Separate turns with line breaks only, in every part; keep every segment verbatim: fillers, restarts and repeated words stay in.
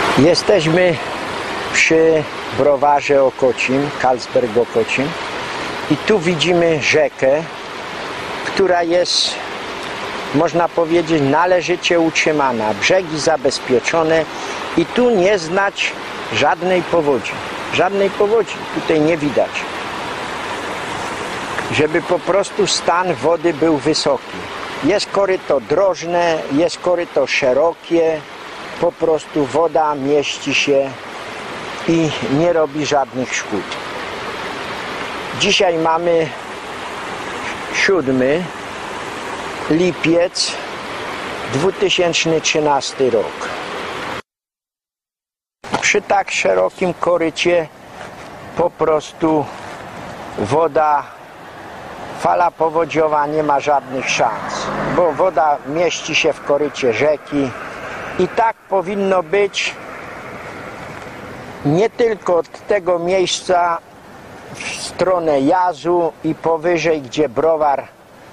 Jesteśmy przy browarze Okocim, Carlsberg Okocim, i tu widzimy rzekę, która jest, można powiedzieć, należycie utrzymana, brzegi zabezpieczone i tu nie znać żadnej powodzi. Żadnej powodzi tutaj nie widać, żeby po prostu stan wody był wysoki. Jest koryto drożne, jest koryto szerokie, po prostu woda mieści się i nie robi żadnych szkód. Dzisiaj mamy siódmy lipiec dwa tysiące trzynasty rok. Przy tak szerokim korycie po prostu woda, fala powodziowa nie ma żadnych szans, bo woda mieści się w korycie rzeki i tak powinno być nie tylko od tego miejsca w stronę Jazu i powyżej, gdzie browar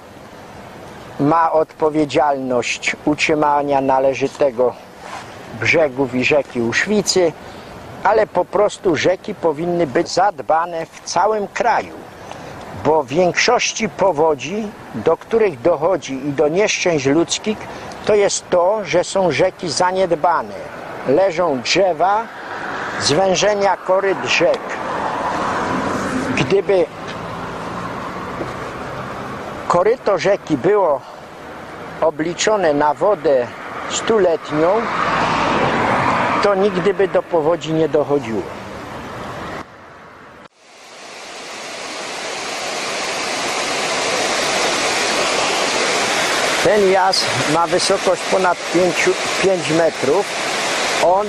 ma odpowiedzialność utrzymania należytego brzegów i rzeki Uszwicy, ale po prostu rzeki powinny być zadbane w całym kraju, bo w większości powodzi, do których dochodzi i do nieszczęść ludzkich, to jest to, że są rzeki zaniedbane. Leżą drzewa, zwężenia koryt rzek. Gdyby koryto rzeki było obliczone na wodę stuletnią, to nigdy by do powodzi nie dochodziło. Ten jaz ma wysokość ponad pięć metrów. On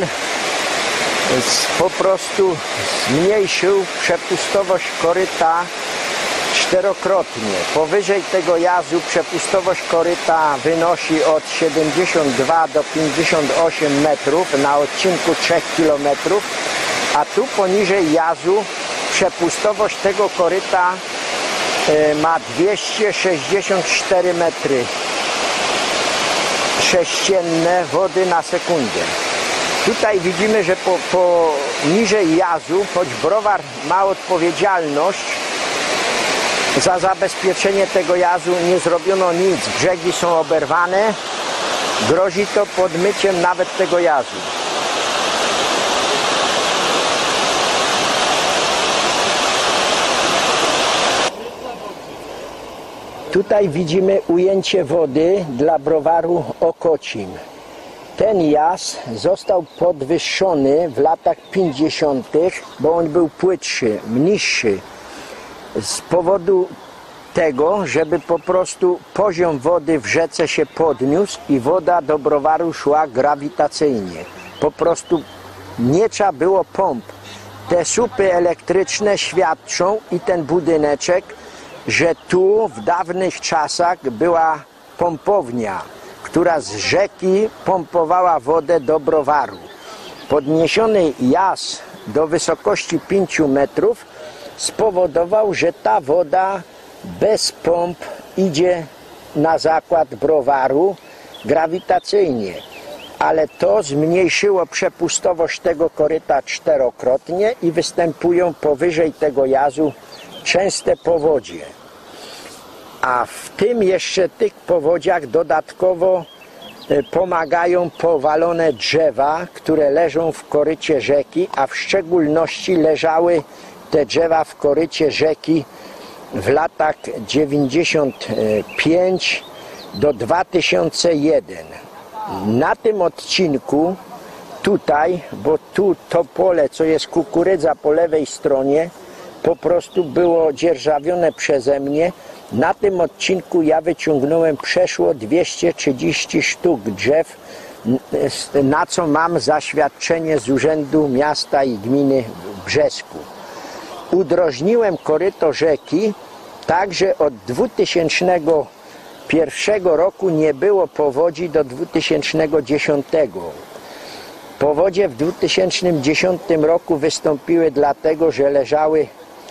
po prostu zmniejszył przepustowość koryta czterokrotnie. Powyżej tego jazu przepustowość koryta wynosi od siedemdziesięciu dwóch do pięćdziesięciu ośmiu metrów na odcinku trzech kilometrów, a tu poniżej jazu przepustowość tego koryta ma dwieście sześćdziesiąt cztery metry sześcienne wody na sekundę. Tutaj widzimy, że po, po niżej jazu, choć browar ma odpowiedzialność za zabezpieczenie tego jazu, nie zrobiono nic. Brzegi są oberwane, grozi to podmyciem nawet tego jazu. Tutaj widzimy ujęcie wody dla browaru Okocim. Ten jaz został podwyższony w latach pięćdziesiątych, bo on był płytszy, niższy, z powodu tego, żeby po prostu poziom wody w rzece się podniósł i woda do browaru szła grawitacyjnie. Po prostu nie trzeba było pomp. Te słupy elektryczne świadczą i ten budyneczek, że tu w dawnych czasach była pompownia, która z rzeki pompowała wodę do browaru. Podniesiony jaz do wysokości pięciu metrów spowodował, że ta woda bez pomp idzie na zakład browaru grawitacyjnie, ale to zmniejszyło przepustowość tego koryta czterokrotnie i występują powyżej tego jazu częste powodzie. A w tym jeszcze tych powodziach dodatkowo pomagają powalone drzewa, które leżą w korycie rzeki, a w szczególności leżały te drzewa w korycie rzeki w latach dziewięćdziesiątym piątym do dwa tysiące pierwszego. Na tym odcinku tutaj, bo tu to pole, co jest kukurydza po lewej stronie, po prostu było dzierżawione przeze mnie. Na tym odcinku ja wyciągnąłem przeszło dwieście trzydzieści sztuk drzew, na co mam zaświadczenie z Urzędu Miasta i Gminy w Brzesku. Udrożniłem koryto rzeki tak, że od dwa tysiące pierwszego roku nie było powodzi do dwa tysiące dziesiątego. Powodzie w dwa tysiące dziesiątym roku wystąpiły dlatego, że leżały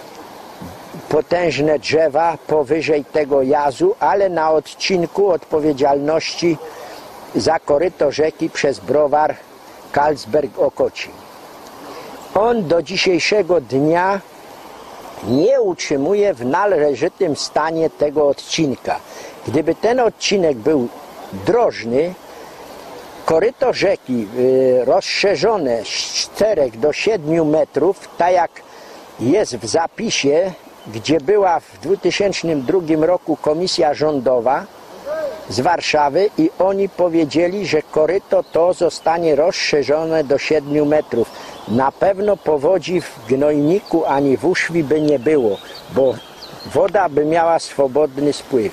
potężne drzewa powyżej tego jazu, ale na odcinku odpowiedzialności za koryto rzeki przez browar Carlsberg-Okocim. On do dzisiejszego dnia nie utrzymuje w należytym stanie tego odcinka. Gdyby ten odcinek był drożny, koryto rzeki y, rozszerzone z czterech do siedmiu metrów, tak jak jest w zapisie, gdzie była w dwa tysiące drugim roku komisja rządowa z Warszawy i oni powiedzieli, że koryto to zostanie rozszerzone do siedmiu metrów. Na pewno powodzi w Gnojniku ani w Uszwi by nie było, bo woda by miała swobodny spływ.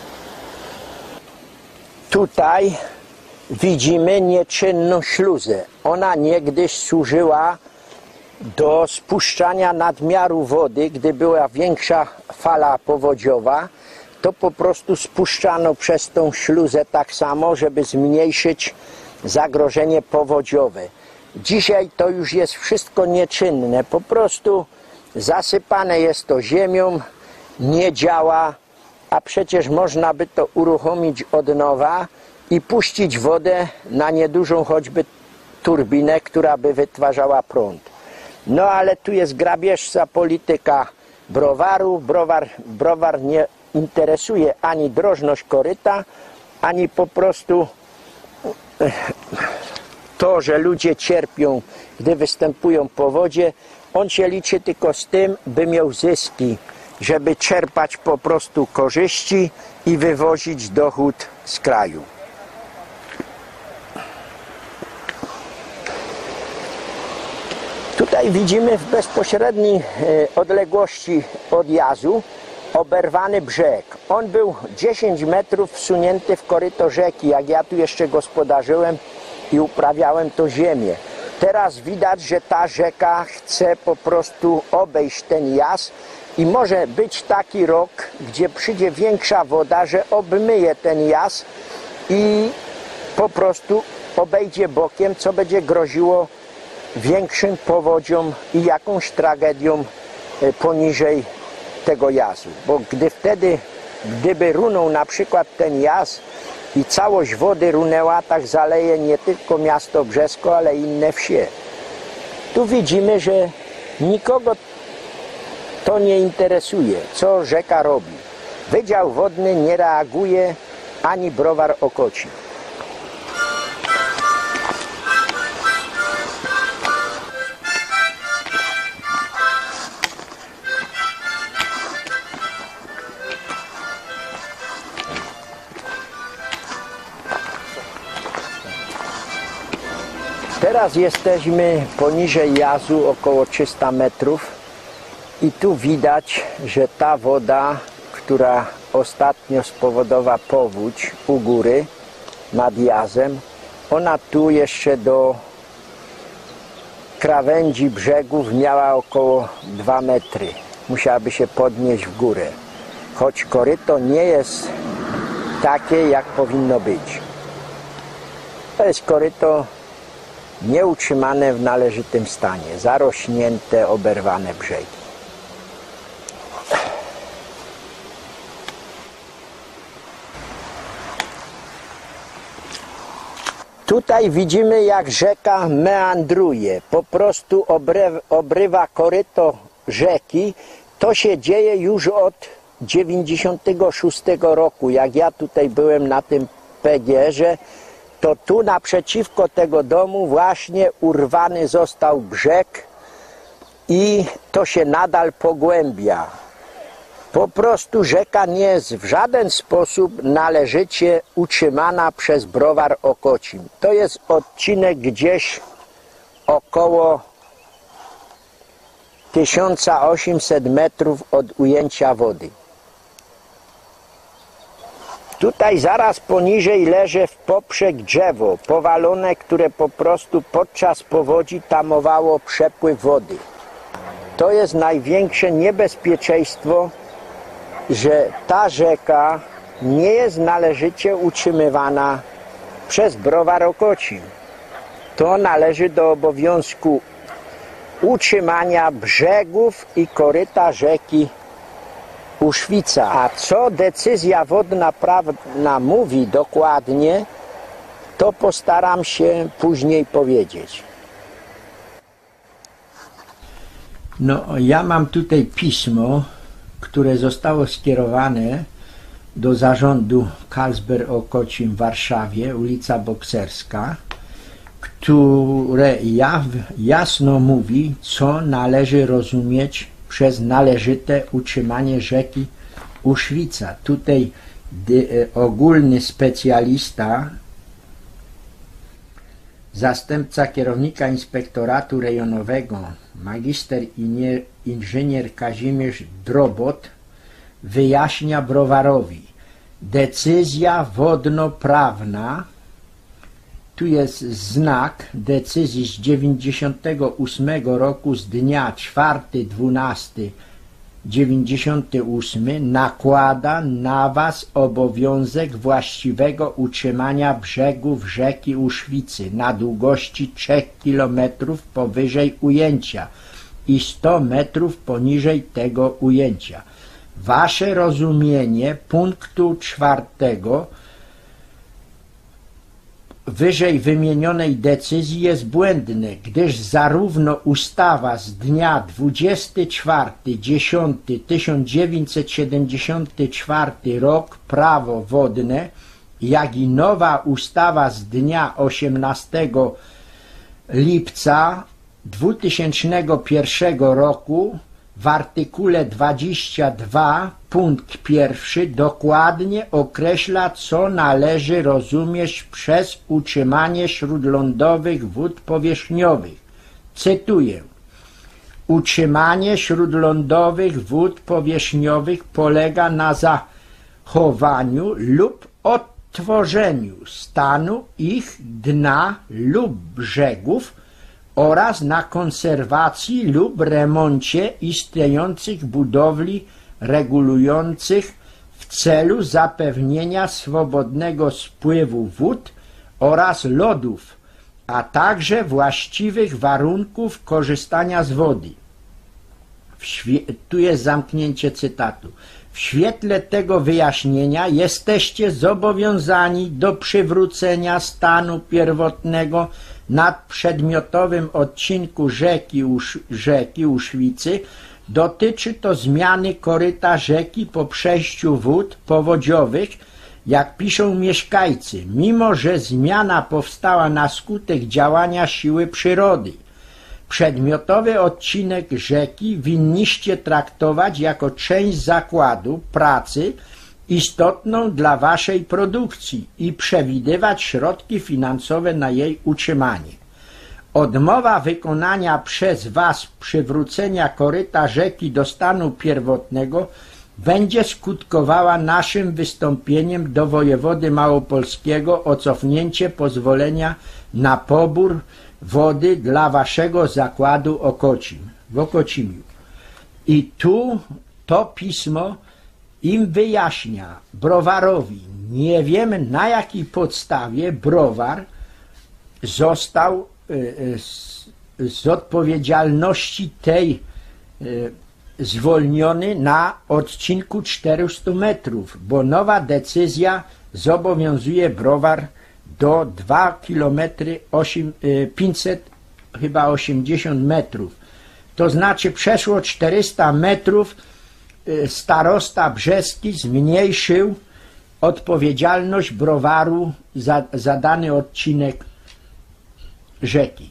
Tutaj widzimy nieczynną śluzę. Ona niegdyś służyła do spuszczania nadmiaru wody, gdy była większa fala powodziowa, to po prostu spuszczano przez tą śluzę tak samo, żeby zmniejszyć zagrożenie powodziowe. Dzisiaj to już jest wszystko nieczynne, po prostu zasypane jest to ziemią, nie działa, a przecież można by to uruchomić od nowa i puścić wodę na niedużą choćby turbinę, która by wytwarzała prąd. No ale tu jest grabieżca polityka browaru. Browar, browar nie interesuje ani drożność koryta, ani po prostu to, że ludzie cierpią, gdy występują powodzie. On się liczy tylko z tym, by miał zyski, żeby czerpać po prostu korzyści i wywozić dochód z kraju. Tutaj widzimy w bezpośredniej odległości od jazu oberwany brzeg. On był dziesięć metrów wsunięty w koryto rzeki, jak ja tu jeszcze gospodarzyłem i uprawiałem to ziemię. Teraz widać, że ta rzeka chce po prostu obejść ten jaz i może być taki rok, gdzie przyjdzie większa woda, że obmyje ten jaz i po prostu obejdzie bokiem, co będzie groziło większym powodziom i jakąś tragedią poniżej tego jazu. Bo gdy wtedy, gdyby runął na przykład ten jaz i całość wody runęła, tak zaleje nie tylko miasto Brzesko, ale inne wsie. Tu widzimy, że nikogo to nie interesuje, co rzeka robi. Wydział Wodny nie reaguje, ani browar Okocim. Teraz jesteśmy poniżej jazu, około trzysta metrów i tu widać, że ta woda, która ostatnio spowodowała powódź u góry nad jazem, ona tu jeszcze do krawędzi brzegów miała około dwa metry. Musiałaby się podnieść w górę, choć koryto nie jest takie, jak powinno być. To jest koryto nieutrzymane w należytym stanie, zarośnięte, oberwane brzegi. Tutaj widzimy, jak rzeka meandruje, po prostu obrywa koryto rzeki. To się dzieje już od dziewięćdziesiątego szóstego roku, jak ja tutaj byłem na tym P G, że to tu naprzeciwko tego domu właśnie urwany został brzeg i to się nadal pogłębia. Po prostu rzeka nie jest w żaden sposób należycie utrzymana przez browar Okocim. To jest odcinek gdzieś około tysiąc osiemset metrów od ujęcia wody. Tutaj zaraz poniżej leży w poprzek drzewo powalone, które po prostu podczas powodzi tamowało przepływ wody. To jest największe niebezpieczeństwo, że ta rzeka nie jest należycie utrzymywana przez browar Okocim. To należy do obowiązku utrzymania brzegów i koryta rzeki Uszwica. A co decyzja wodna prawna mówi dokładnie, to postaram się później powiedzieć. No, ja mam tutaj pismo, które zostało skierowane do zarządu Carlsberg-Okocim w Warszawie, ulica Bokserska, które jasno mówi, co należy rozumieć przez należyte utrzymanie rzeki Uszwica. Tutaj ogólny specjalista, zastępca kierownika inspektoratu rejonowego, magister inżynier Kazimierz Drobot, wyjaśnia browarowi: decyzja wodnoprawna, tu jest znak decyzji z dziewięćdziesiątego ósmego roku z dnia czwartego dwunastego dziewięćdziesiątego ósmego, nakłada na was obowiązek właściwego utrzymania brzegów rzeki Uszwicy na długości trzech kilometrów powyżej ujęcia i sto metrów poniżej tego ujęcia. Wasze rozumienie punktu czwartego wyżej wymienionej decyzji jest błędne, gdyż zarówno ustawa z dnia dwudziestego czwartego dziesiątego tysiąc dziewięćset siedemdziesiąty czwarty rok prawo wodne, jak i nowa ustawa z dnia osiemnastego lipca dwutysięcznego pierwszego roku w artykule dwudziestym drugim punkt pierwszy dokładnie określa, co należy rozumieć przez utrzymanie śródlądowych wód powierzchniowych. Cytuję: utrzymanie śródlądowych wód powierzchniowych polega na zachowaniu lub odtworzeniu stanu ich dna lub brzegów oraz na konserwacji lub remoncie istniejących budowli regulujących w celu zapewnienia swobodnego spływu wód oraz lodów, a także właściwych warunków korzystania z wody. Tu jest zamknięcie cytatu. W świetle tego wyjaśnienia jesteście zobowiązani do przywrócenia stanu pierwotnego nad przedmiotowym odcinku rzeki, Usz, rzeki Uszwicy. Dotyczy to zmiany koryta rzeki po przejściu wód powodziowych, jak piszą mieszkańcy, mimo że zmiana powstała na skutek działania siły przyrody. Przedmiotowy odcinek rzeki winniście traktować jako część zakładu pracy istotną dla waszej produkcji i przewidywać środki finansowe na jej utrzymanie. Odmowa wykonania przez was przywrócenia koryta rzeki do stanu pierwotnego będzie skutkowała naszym wystąpieniem do wojewody małopolskiego o cofnięcie pozwolenia na pobór wody dla waszego zakładu Okocim, w Okocimiu. I tu to pismo im wyjaśnia, browarowi, nie wiemy, na jakiej podstawie browar został z, z odpowiedzialności tej zwolniony na odcinku czterysta metrów, bo nowa decyzja zobowiązuje browar do dwa kilometry pięćset chyba osiemdziesiąt metrów. To znaczy przeszło czterysta metrów. Starosta brzeski zmniejszył odpowiedzialność browaru za, za dany odcinek rzeki.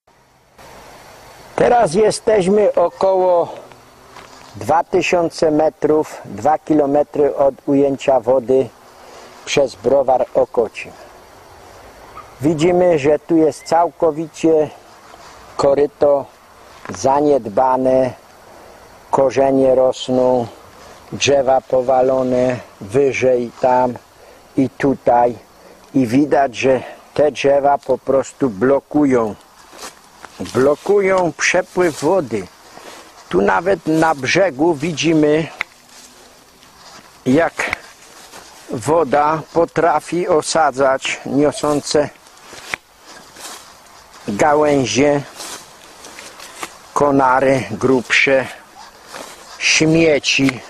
Teraz jesteśmy około dwa tysiące metrów, dwa kilometry od ujęcia wody przez browar Okocim. Widzimy, że tu jest całkowicie koryto zaniedbane, korzenie rosną, drzewa powalone wyżej tam i tutaj i widać, że te drzewa po prostu blokują blokują przepływ wody. Tu nawet na brzegu widzimy, jak woda potrafi osadzać niosące gałęzie, konary grubsze, śmieci.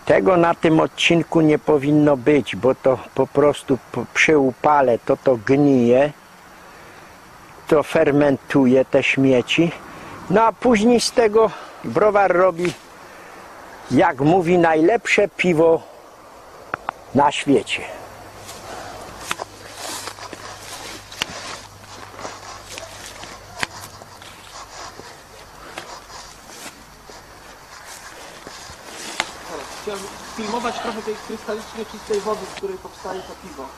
Tego na tym odcinku nie powinno być, bo to po prostu przy upale to to gnije, to fermentuje te śmieci. No a później z tego browar robi, jak mówi, najlepsze piwo na świecie.
Chciałem filmować trochę tej krystalicznie czystej wody, z której powstaje to piwo.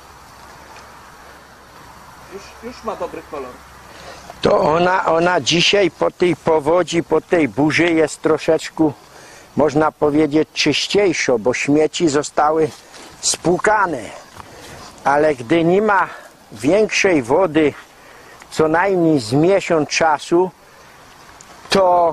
Już, już ma dobry kolor.
To ona, ona dzisiaj po tej powodzi, po tej burzy jest troszeczkę, można powiedzieć, czyściejsza, bo śmieci zostały spłukane. Ale gdy nie ma większej wody, co najmniej z miesiąc czasu, to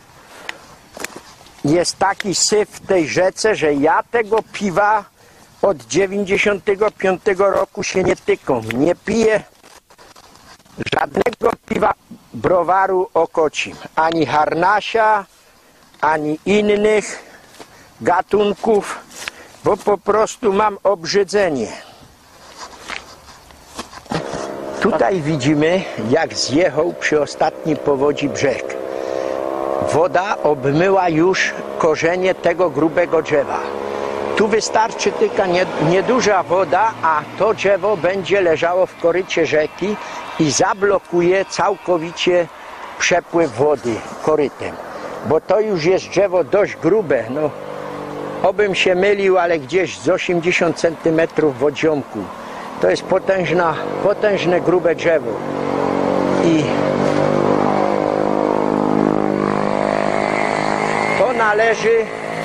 jest taki syf w tej rzece, że ja tego piwa od dziewięćdziesiątego piątego roku się nie tykam. Nie piję żadnego piwa browaru Okocim. Ani harnasia, ani innych gatunków, bo po prostu mam obrzydzenie. Tutaj widzimy, jak zjechał przy ostatniej powodzi brzeg. Woda obmyła już korzenie tego grubego drzewa. Tu wystarczy tylko nie, nieduża woda, a to drzewo będzie leżało w korycie rzeki i zablokuje całkowicie przepływ wody korytem. Bo to już jest drzewo dość grube. No, obym się mylił, ale gdzieś z osiemdziesiąt centymetrów w odziomku. To jest potężna, potężne, grube drzewo. I to należy,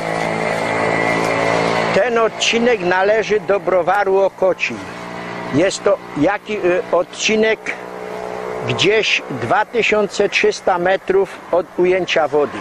ten odcinek należy do browaru Okocim. Jest to jaki, y, odcinek gdzieś dwa tysiące trzysta metrów od ujęcia wody.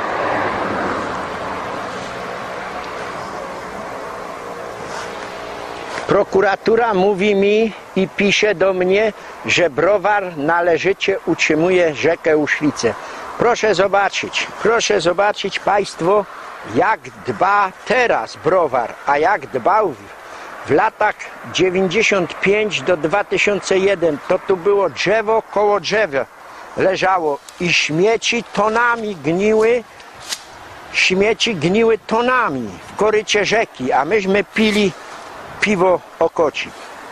Prokuratura mówi mi i pisze do mnie, że browar należycie utrzymuje rzekę Uszwice. Proszę zobaczyć, proszę zobaczyć Państwo, jak dba teraz browar, a jak dbał w latach dziewięćdziesiąt pięć do dwa tysiące jeden. To tu było drzewo koło drzewa leżało i śmieci tonami gniły, śmieci gniły tonami w korycie rzeki, a myśmy pili piwo Okocim.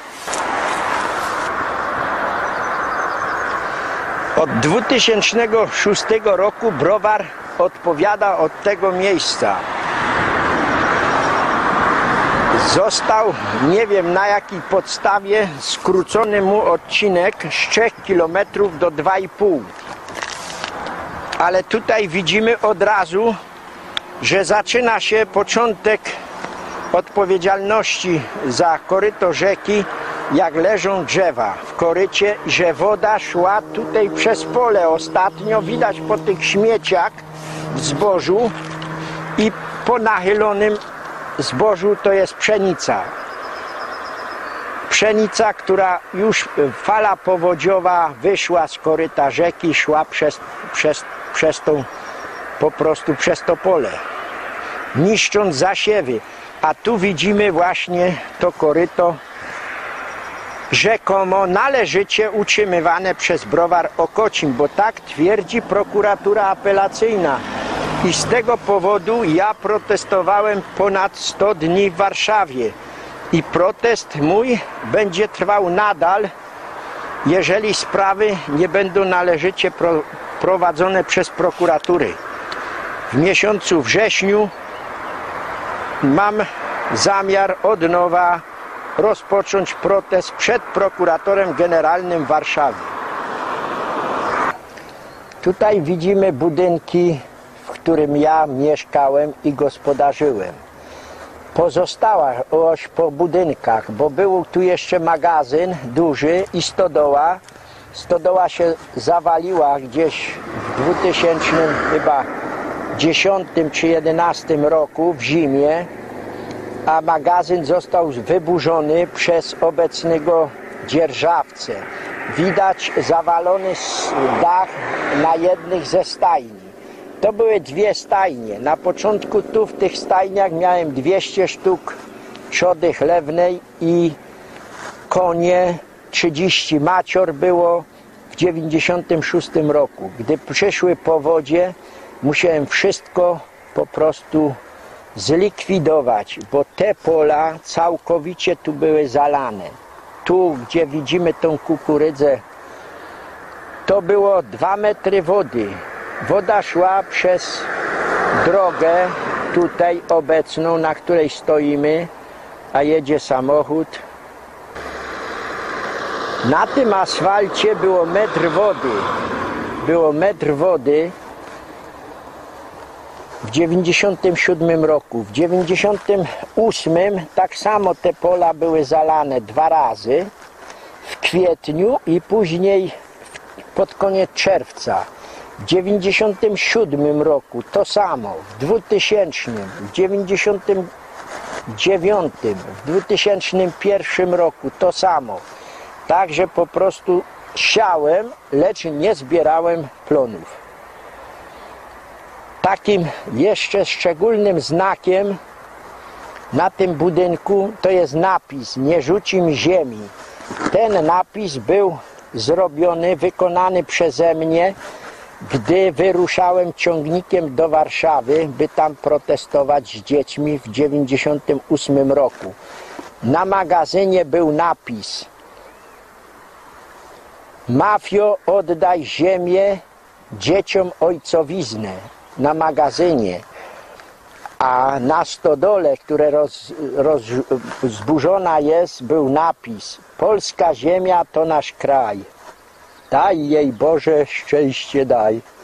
Od dwa tysiące szóstego roku browar odpowiada od tego miejsca. Został, nie wiem na jakiej podstawie, skrócony mu odcinek z trzech kilometrów do dwóch i pół. Ale tutaj widzimy od razu, że zaczyna się początek odpowiedzialności za koryto rzeki, jak leżą drzewa w korycie, że woda szła tutaj przez pole. Ostatnio widać po tych śmieciach w zbożu i po nachylonym zbożu to jest pszenica. Pszenica, która już fala powodziowa wyszła z koryta rzeki, szła przez, przez, przez tą, po prostu przez to pole, niszcząc zasiewy. A tu widzimy właśnie to koryto rzekomo należycie utrzymywane przez browar Okocim, bo tak twierdzi prokuratura apelacyjna. I z tego powodu ja protestowałem ponad sto dni w Warszawie. I protest mój będzie trwał nadal, jeżeli sprawy nie będą należycie pro, prowadzone przez prokuratury. W miesiącu wrześniu mam zamiar od nowa rozpocząć protest przed prokuratorem generalnym w Warszawie. Tutaj widzimy budynki, w którym ja mieszkałem i gospodarzyłem. Pozostała oś po budynkach, bo był tu jeszcze magazyn duży i stodoła. Stodoła się zawaliła gdzieś w dwutysięcznym chyba dziesiątym czy jedenastym roku w zimie, a magazyn został wyburzony przez obecnego dzierżawcę. Widać zawalony dach na jednych ze stajni. To były dwie stajnie. Na początku tu w tych stajniach miałem dwieście sztuk trzody chlewnej i konie, trzydzieści macior było w dziewięćdziesiątym szóstym roku. Gdy przyszły powodzie, musiałem wszystko po prostu zlikwidować, bo te pola całkowicie tu były zalane. Tu, gdzie widzimy tą kukurydzę, to było dwa metry wody. Woda szła przez drogę tutaj obecną, na której stoimy, a jedzie samochód. Na tym asfalcie było metr wody. Było metr wody w dziewięćdziesiątym siódmym roku. W dziewięćdziesiątym ósmym tak samo te pola były zalane dwa razy. W kwietniu i później pod koniec czerwca. W dziewięćdziesiątym siódmym roku to samo. W dwutysięcznym, w dziewięćdziesiątym dziewiątym, w dwa tysiące pierwszym roku to samo. Także po prostu siałem, lecz nie zbierałem plonów. Takim jeszcze szczególnym znakiem na tym budynku to jest napis "Nie rzucim ziemi". Ten napis był zrobiony, wykonany przeze mnie, gdy wyruszałem ciągnikiem do Warszawy, by tam protestować z dziećmi w dziewięćdziesiątym ósmym roku. Na magazynie był napis: "Mafio, oddaj ziemię, dzieciom ojcowiznę", na magazynie. A na stodole, które roz, roz, zburzona jest, był napis: "Polska ziemia to nasz kraj. Daj jej Boże szczęście daj".